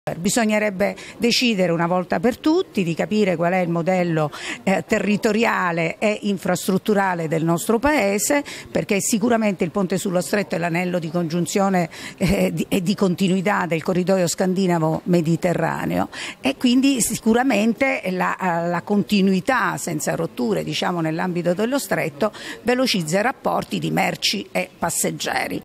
Bisognerebbe decidere una volta per tutti di capire qual è il modello territoriale e infrastrutturale del nostro Paese, perché sicuramente il Ponte sullo Stretto è l'anello di congiunzione e di continuità del corridoio scandinavo-mediterraneo e quindi sicuramente la continuità senza rotture, diciamo, nell'ambito dello Stretto velocizza i rapporti di merci e passeggeri.